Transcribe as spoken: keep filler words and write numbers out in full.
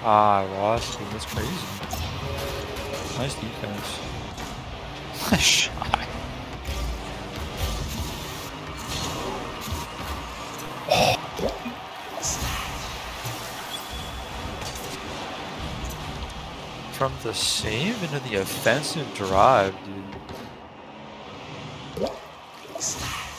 Ah, I lost, dude. That's crazy. Nice defense. Nice shot. From the save into the offensive drive, dude.